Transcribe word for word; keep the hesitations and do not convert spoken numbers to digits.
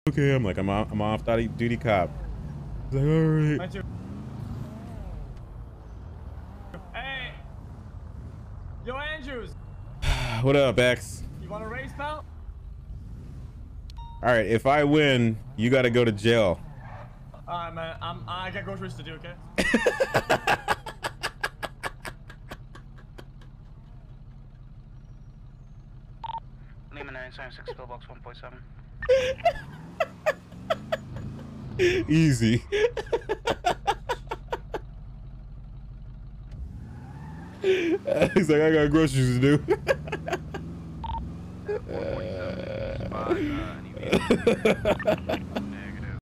Okay, I'm like, I'm off, I'm off duty cop. He's like, all right. Hey, yo, Andrews. What up, X? You want a race, pal? All right, if I win, you got to go to jail. All right, man. I'm. I got groceries to do. Okay. Lima nine seven six pillbox one point seven. Easy. He's like, I got groceries to do. four point seven.